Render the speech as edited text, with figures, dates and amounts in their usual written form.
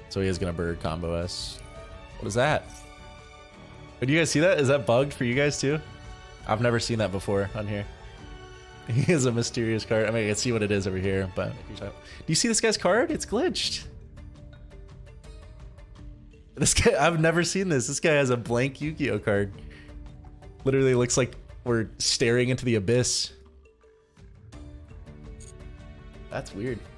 So he is gonna bird combo us. What is that? Do you guys see that? Is that bugged for you guys too? I've never seen that before on here. He is a mysterious card. I mean, I can see what it is over here, but do you see this guy's card? It's glitched. This guy, I've never seen this. This guy has a blank Yugioh card. Literally looks like we're staring into the abyss. That's weird.